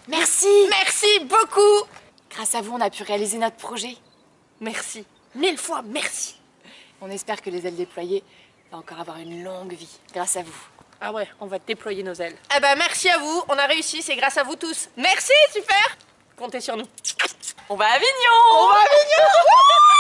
Merci. Merci beaucoup. Grâce à vous, on a pu réaliser notre projet. Merci. 1000 fois merci. On espère que les ailes déployées vont encore avoir une longue vie, grâce à vous. Ah ouais, on va déployer nos ailes. Eh ben merci à vous, on a réussi, c'est grâce à vous tous. Merci, super. Comptez sur nous. On va à Avignon. On va à Avignon.